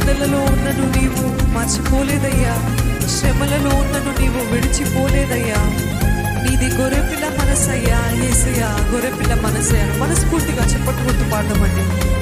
బాధలలో ఉన్నను నీవు మర్చిపోలేదయ్యా, శ్రమలలో ఉన్నను నీవు విడిచిపోలేదయ్యా. నీది గొర్రెపిల్ల మనసయ్యా, యేసయ్యా గొర్రెపిల్ల మనసయ్యా. మనస్ఫూర్తిగా చెప్పట్టు గుర్తు పాడదామండి.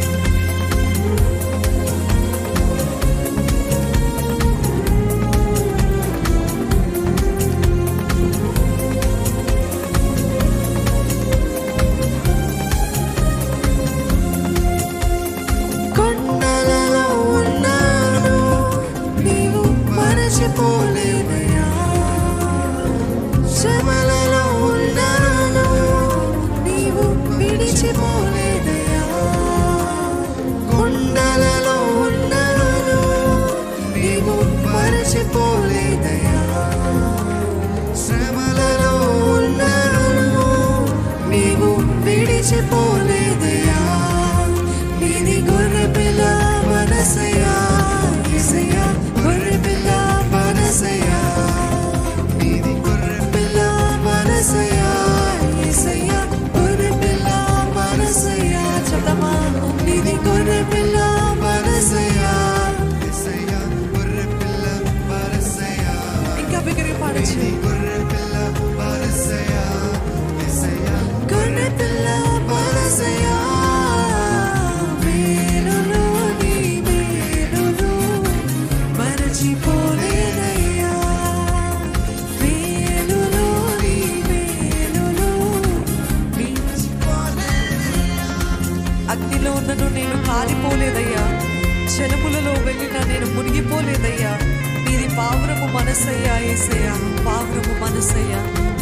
అగ్నిలో ఉన్నను నేను కాలిపోలేదయ్యా, జలములలో వెళ్ళినా నేను మునిగిపోలేదయ్యా. నీది పావురము మనసయ్యా, యేసయ్యా పావురము మనసయ్యా.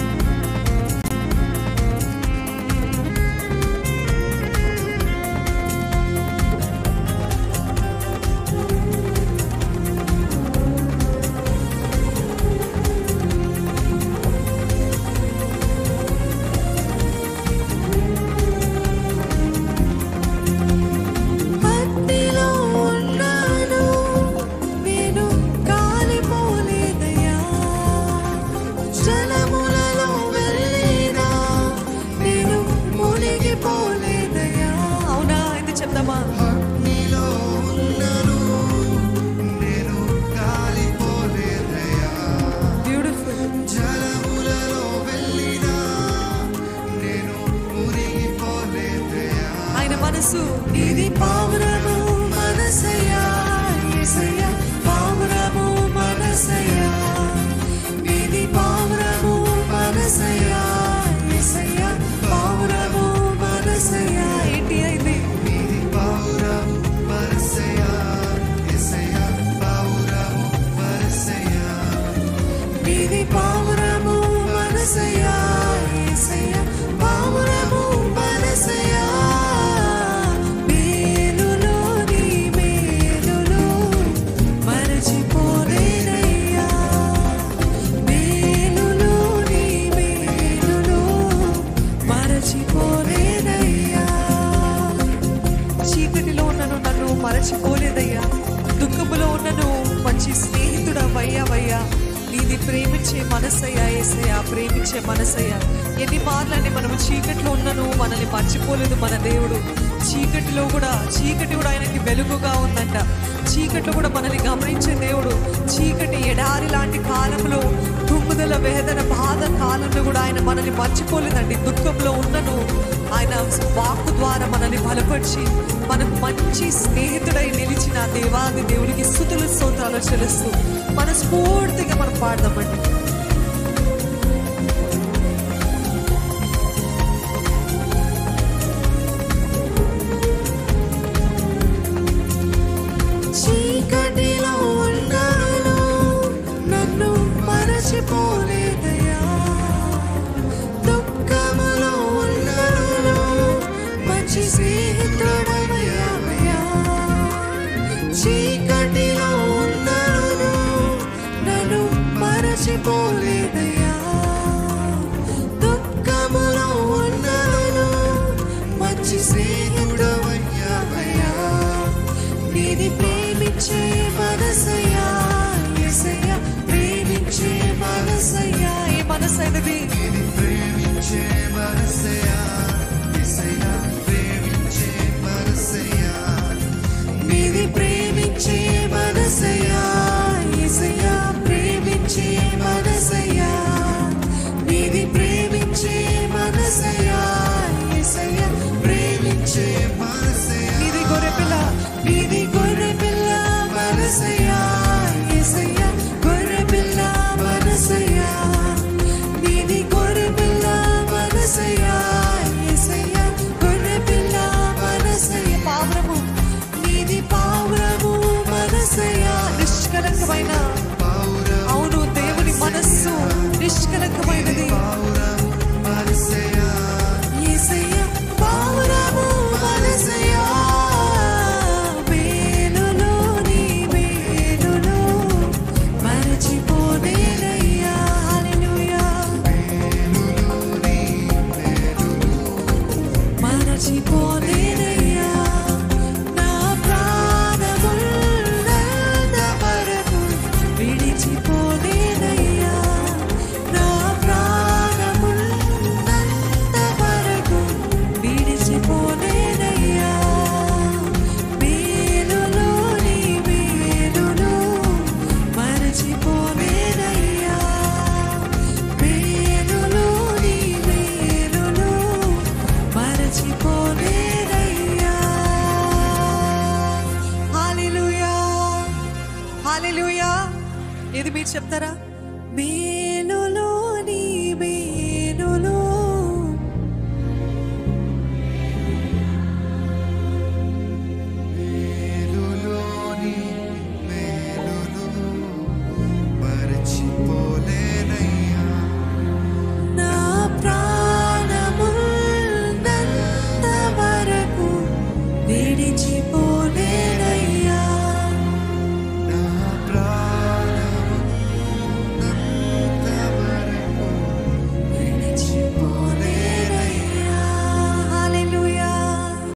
నీది పావురము మనసయ్యా, యేసయ్యా పావురము మనసయ్యా. నీది పావురము మనసయ్యా, యేసయ్యా పావురము మనసయ్యా. ఏంటి అయింది? నీది పావురము మనసయ్యా, యేసయ్యా పావురము మనసయ్యా. నీది పావురము మనసయ్యా, యేసయ్యా పావురము మనసయ్యా. చీకటిలో ఉన్నను నన్ను మరచిపోలేదయ్యా, దుఃఖములో ఉన్నను మంచి స్నేహితుడవయ్యావయ్యా. నీది ప్రేమించే మనసయ్యా, యేసయ్యా ప్రేమించే మనసయ్యా. ఎన్ని మార్లని మనము చీకటిలో ఉన్నను మనల్ని మర్చిపోలేదు మన దేవుడు. చీకటి కూడా ఆయనకి వెలుగుగా ఉందంట. చీకట్లో కూడా మనల్ని గమనించే దేవుడు. చీకటి ఎడారి లాంటి కాలంలో, తుమ్ముదల వేదన బాధ కాలంలో కూడా ఆయన మనల్ని మర్చిపోలేదండి. దుఃఖంలో ఉన్నను ఆయన వాక్కు ద్వారా మనల్ని బలపరిచి మనకు మంచి స్నేహితుడై నిలిచిన దేవాది దేవుడికి స్తుతులు స్తోత్రాలు చెల్లిస్తూ మనస్ఫూర్తిగా మనం పాడదామండి. చీకటిలో ఉన్నాను నన్ను మరచిపోలేదయ్యా, దుఃఖములో ఉన్నాను మంచి స్నేహితుడవయ్యావయ్యా. చీకటిలో ఉన్నాను నన్ను మరచిపోలేదయ్యా, దుఃఖములో ఉన్నాను మంచి స్నేహితుడవయ్యావయ్యా. నీది ప్రేమించే మనసయ్యా, యేసయ్యా ప్రేమించే మనసయ్యా. ఏ మనసైనది? నీది ప్రేమించే మనసయ్యా, యేసయ్యా ప్రేమించే మనసయ్యా. నీది ప్రేమించే మనసయ్యా యేసయ్యా గొర్రెపిల్ల మనసయ్యా నీది గొర్రెపిల్ల మనసయ్యా యేసయ్యా గొర్రెపిల్ల మనసయ్యా పావురము నీది పావురము మనసయ్యా నిష్కలంకమైన అవును దేవుని మనస్సు నిష్కలంకమైనది యేసయ్యా పావురము మనసయ్యా మేలులోని మేలులో మరచిపోలేనయ్యా హల్లెలూయా మరచిపోలేనయ్యా నా ప్రాణమున్నంత వరకు విడిచిపోలేనయ్యా నా ప్రాణమున్నంత వరకు విడిచిపోలేనయ్యా మేలులోని మేలులో మరచిపోలేనయ్యా మేలులోని మేలులో మరచిపోలేనయ్యా హల్లెలూయా హల్లెలూయా ఇది మీరు చెప్తారా మేలు